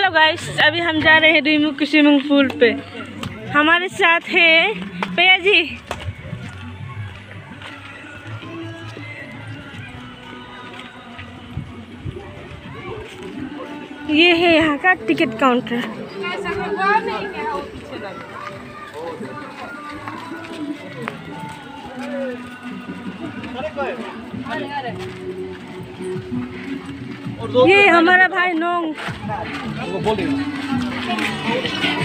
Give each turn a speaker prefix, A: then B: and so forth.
A: Hello guys, अभी हम जा रहे हैं दोईमुख स्विमिंग पूल पे। हमारे साथ है भैया जी। ये है यहाँ का टिकट काउंटर। ये हमारा भाई नोंग।